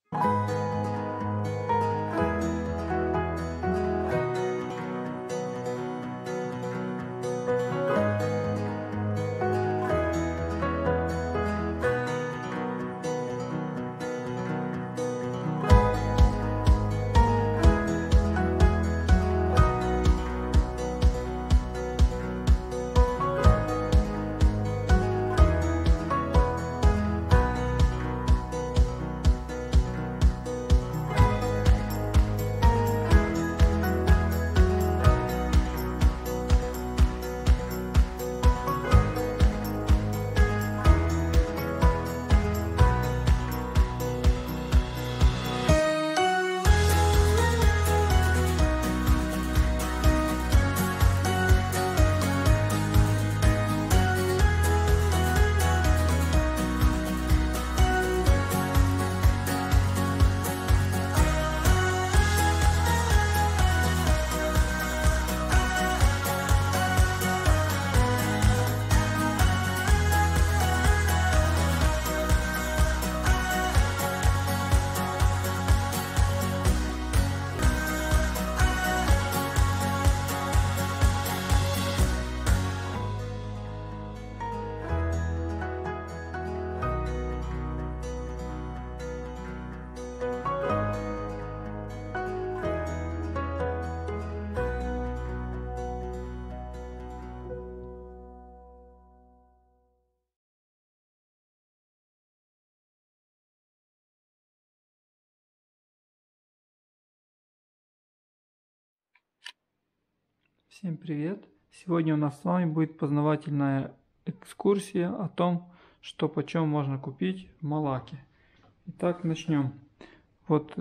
Всем привет! Сегодня у нас с вами будет познавательная экскурсия о том, что почем можно купить в Малаке. Итак, начнем. Вот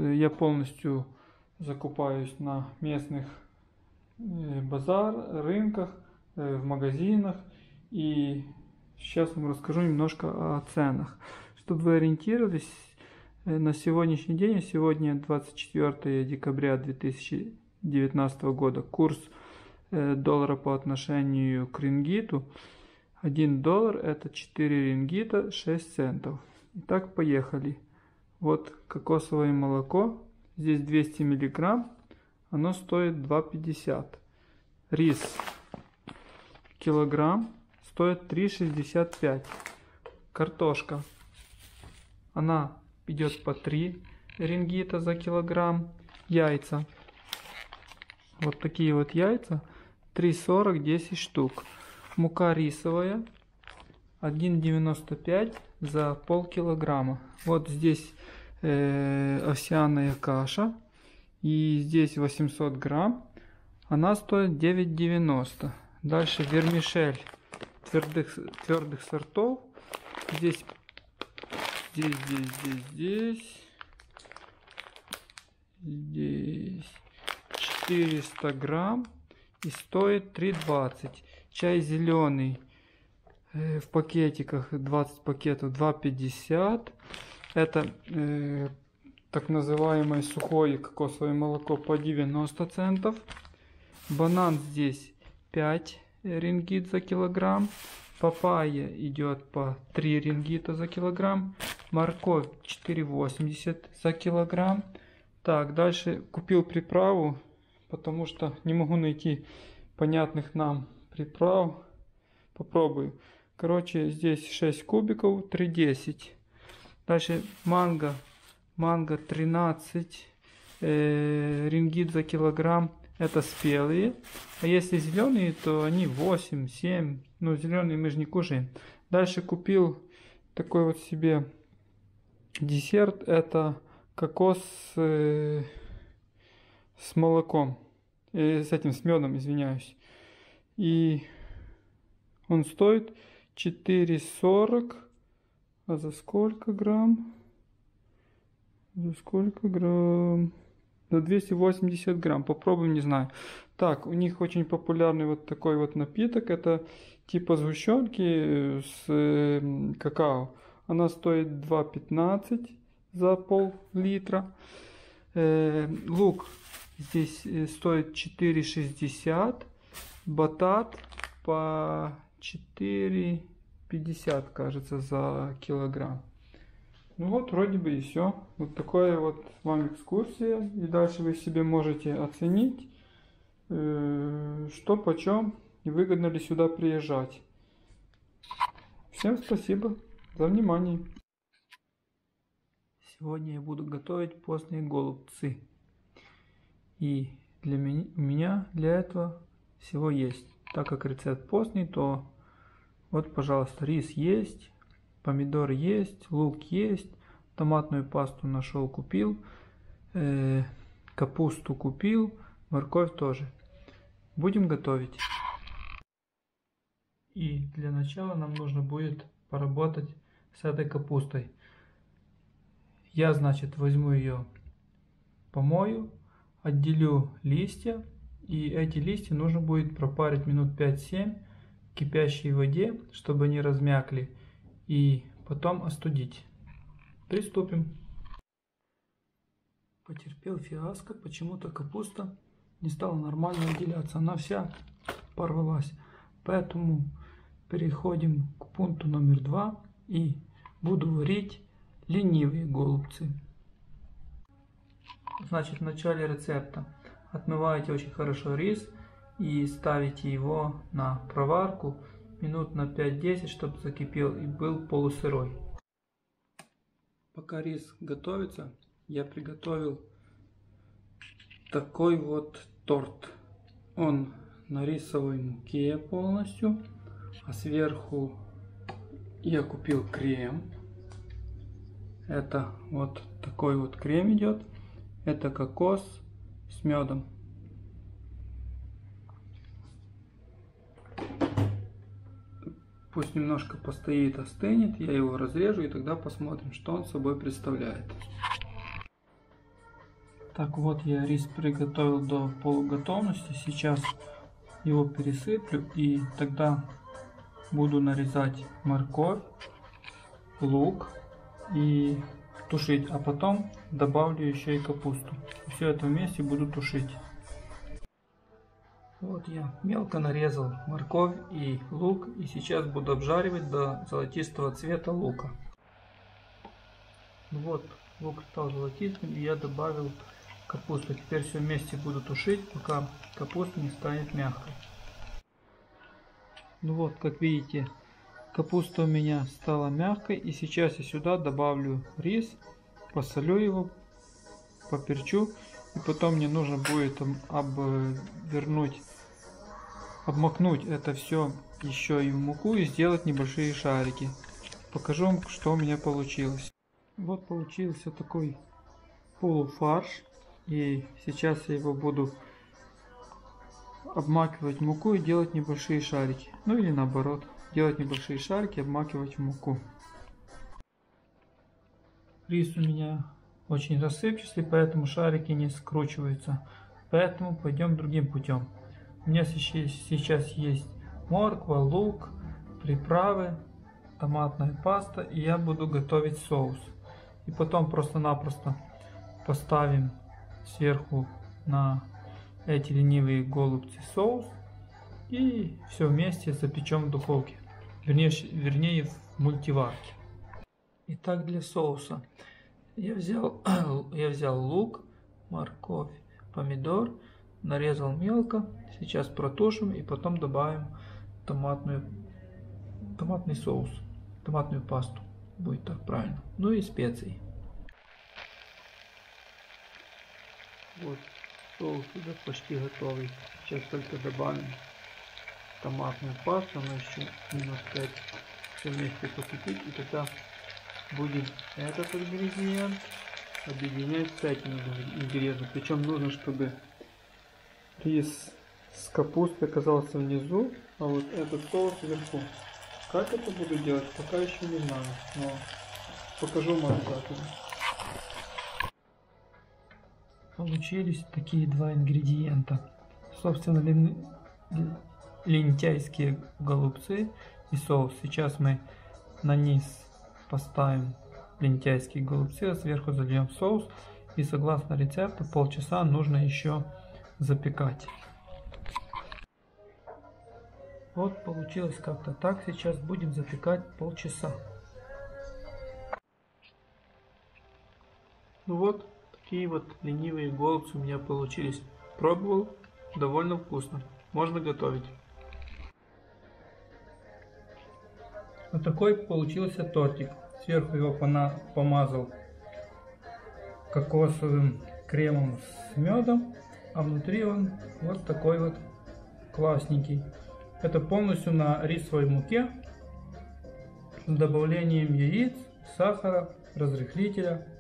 я закупаюсь на местных рынках, в магазинах. И сейчас вам расскажу немножко о ценах. Чтобы вы ориентировались, на сегодняшний день, сегодня 24 декабря 2019 года, курс доллара по отношению к рингиту. 1 доллар это 4 рингита 6 центов. Итак, поехали. Вот кокосовое молоко. Здесь 200 миллиграмм. Оно стоит 2,50. Рис килограмм стоит 3,65. Картошка. Она идет по 3 рингита за килограмм. Яйца. Вот такие вот яйца. 3,40, 10 штук. Мука рисовая 1,95 за полкилограмма. Вот здесь овсяная каша. И здесь 800 грамм. Она стоит 9,90. Дальше вермишель твердых сортов. Здесь 400 грамм. И стоит 3,20. Чай зеленый в пакетиках, 20 пакетов, 2,50. Это так называемое сухое кокосовое молоко по 90 центов. Банан здесь 5 рингит за килограмм. Папайя идет по 3 рингита за килограмм. Морковь 4,80 за килограмм. Так, дальше купил приправу, потому что не могу найти понятных нам приправ. Попробую. Короче, здесь 6 кубиков, 3,10. Дальше манго. Манго 13 рингит за килограмм. Это спелые. А если зеленые, то они 8, 7. Ну, зеленые мы же не кушаем. Дальше купил такой вот себе десерт. Это кокос с молоком. С медом, извиняюсь. И он стоит 4,40. А за сколько грамм? За сколько грамм? За 280 грамм. Попробуем, не знаю. Так, у них очень популярный вот такой вот напиток. Это типа сгущенки с какао. Она стоит 2,15 за пол-литра. Лук здесь стоит 4,60. Батат по 4,50, кажется, за килограмм. Ну вот, вроде бы и все. Вот такая вот вам экскурсия. И дальше вы себе можете оценить, что почем и выгодно ли сюда приезжать. Всем спасибо за внимание. Сегодня я буду готовить постные голубцы. И у меня для этого всего есть. Так как рецепт постный, то вот, пожалуйста, рис есть, помидор есть, лук есть, томатную пасту нашел, купил, капусту купил, морковь тоже. Будем готовить. И для начала нам нужно будет поработать с этой капустой. Я, значит, возьму ее, помою, отделю листья. И эти листья нужно будет пропарить минут 5-7 в кипящей воде, чтобы они размякли. И потом остудить. Приступим. Потерпел фиаско, почему-то капуста не стала нормально отделяться, она вся порвалась. Поэтому переходим к пункту номер 2 и буду варить ленивые голубцы. Значит, в начале рецепта отмываете очень хорошо рис и ставите его на проварку минут на 5-10, чтобы закипел и был полусырой. Пока рис готовится, я приготовил такой вот торт. Он на рисовой муке полностью, а сверху я купил крем. Это вот такой вот крем идет. Это кокос с медом. Пусть немножко постоит, остынет, я его разрежу и тогда посмотрим, что он собой представляет. Так вот, я рис приготовил до полуготовности. Сейчас его пересыплю и тогда буду нарезать морковь, лук и тушить, а потом добавлю еще и капусту. Все это вместе буду тушить. Вот я мелко нарезал морковь и лук и сейчас буду обжаривать до золотистого цвета лука. Вот лук стал золотистым и я добавил капусту. Теперь все вместе буду тушить, пока капуста не станет мягкой. Ну вот, как видите, капуста у меня стала мягкой, и сейчас я сюда добавлю рис, посолю его, поперчу, и потом мне нужно будет обмакнуть это все еще и в муку и сделать небольшие шарики. Покажу вам, что у меня получилось. Вот получился такой полуфарш, и сейчас я его буду обмакивать в муку и делать небольшие шарики. Ну или наоборот, делать небольшие шарики, обмакивать в муку. Рис у меня очень рассыпчатый, поэтому шарики не скручиваются. Поэтому пойдем другим путем. У меня сейчас есть морква, лук, приправы, томатная паста, и я буду готовить соус. И потом просто-напросто поставим сверху на эти ленивые голубцы соус и все вместе запечем в духовке, вернее в мультиварке. Итак, для соуса я взял лук, морковь, помидор, нарезал мелко. Сейчас протушим и потом добавим томатный соус, томатную пасту, будет так правильно. Ну и специи. Вот соус уже почти готовый. Сейчас только добавим томатную пасту, но еще минут 5 все вместе покипит, и тогда будет этот ингредиент объединять с этим ингредиентом. Причем нужно, чтобы рис с капустой оказался внизу, а вот этот соус вверху. Как это буду делать, пока еще не знаю, но покажу вам обязательно. Получились такие два ингредиента. Собственно, лентяйские голубцы и соус. Сейчас мы на низ поставим лентяйские голубцы, а сверху зальем соус. И согласно рецепту полчаса нужно еще запекать. Вот получилось как-то так. Сейчас будем запекать полчаса. Ну вот, такие вот ленивые голубцы у меня получились. Пробовал, довольно вкусно. Можно готовить. Вот такой получился тортик. Сверху его помазал кокосовым кремом с медом, а внутри он вот такой вот классненький. Это полностью на рисовой муке с добавлением яиц, сахара, разрыхлителя.